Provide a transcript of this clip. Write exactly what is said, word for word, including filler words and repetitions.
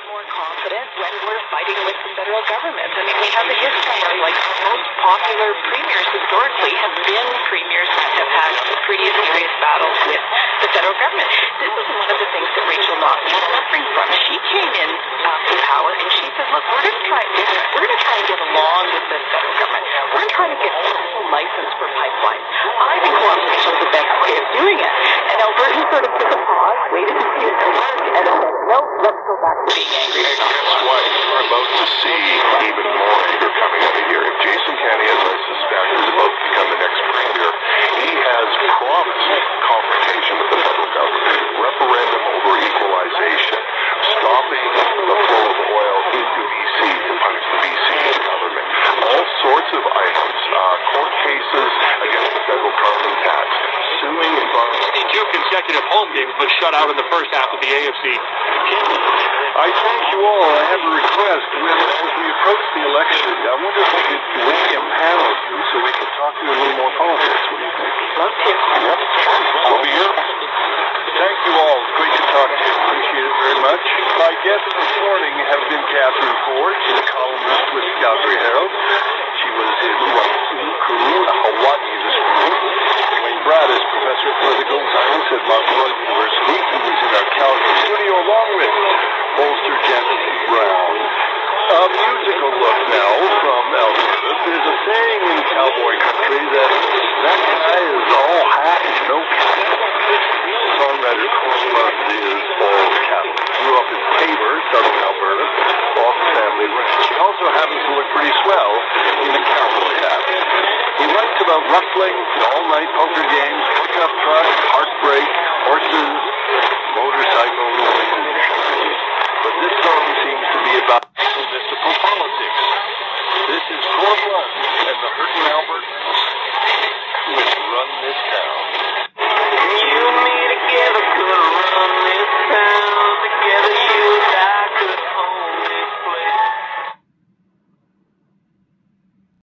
bit more confident when we're fighting with the federal government. I mean, we have a history of, like, our most popular premiers historically have been premiers that have had pretty serious battles with the federal government. This is one of the things that Rachel Knox is suffering from. She came in uh, to power and she said, look, we're going to try we're going to try and get along with the federal government. We're going to try to get a license for pipelines. I think cooperation is the best way of doing it. And Alberta sort of took a pause, waited to see if it worked, and said, no, let's go back to being angry. And guess what? We're about to see even more anger coming out of here. If Jason Kenney, as I suspect, is about to become the next premier, he has promised confrontation with the federal government, referendum over equalization, stopping the flow of oil into B C to punish the B C government. All sorts of items, uh, court cases against the federal carbon tax, suing environmental... sixty-two consecutive home games was shut out in the first half of the A F C. I thank you all. I have a request. When, as we approach the election, I wonder if we could link a panel with you so we can talk to you a little more politics. What do you think? Love to. I'll be here. Thank you all. Great to talk to you. Appreciate it very much. My guests this morning have been Catherine Ford, a columnist with Calgary Herald. She was in Hawaii this morning. Wayne Bradis, professor of political science at Marlborough University, who was in our Calgary studio along with Bolster Janet Brown. A musical look now from Alberta. There's a saying in cowboy country that that guy is all hat and no cap. Songwriter Coil is all cattle. Grew up in Taber, southern Alberta, off the family ranch. He also happens to look pretty swell in a cowboy hat. He writes about wrestling, all-night poker games, pickup trucks, heartbreak, horses, motorcycles,